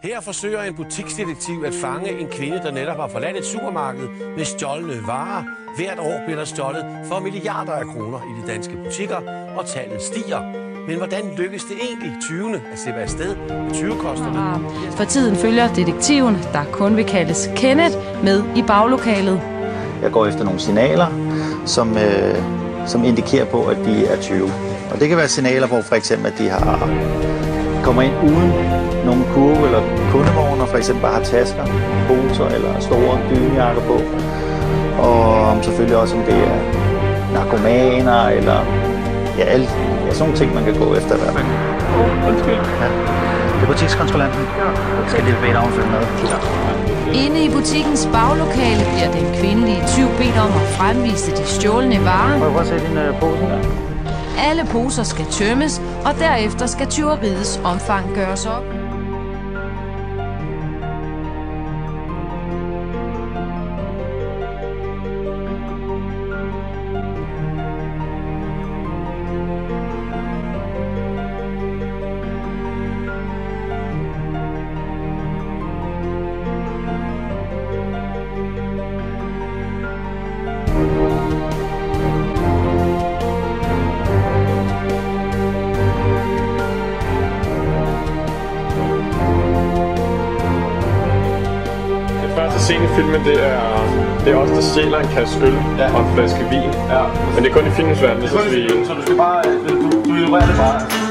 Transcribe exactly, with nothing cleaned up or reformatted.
Her forsøger en butiksdetektiv at fange en kvinde, der netop har forladt et supermarked med stjålne varer. Hvert år bliver der stjålet for milliarder af kroner i de danske butikker, og tallet stiger. Men hvordan lykkes det egentlig tyvene at slippe afsted med tyvekosterne? For tiden følger detektiven, der kun vil kaldes Kenneth, med i baglokalet. Jeg går efter nogle signaler, som, øh, som indikerer på, at de er tyve. Og det kan være signaler på, for eksempel, at de har kommer ind uden nogle kurve eller kundevogner, for eksempel bare har tasker, poser eller store dynejakker på. Og selvfølgelig også, om det er narkomaner eller ja, alle, ja, sådan nogle ting, man kan gå efter i hvert fald. Oh, undskyld. Ja. Det er butikskontrollanten. Jeg skal lige bede dig om at følge med. Ja. Inde i butikkens baglokale bliver den kvindelige tyv bedt om at fremvise de stjålne varer. Prøv at se din uh, pose der. Alle poser skal tømmes, og derefter skal tyveriets omfang gøres op. Første scene i filmen, det er, det er også der stjæler en kasse øl ja. og en flaske vin. Ja. Men det er kun i filmens verden, det er kun i filmen, så du skal bare, du, du ignorerer det bare.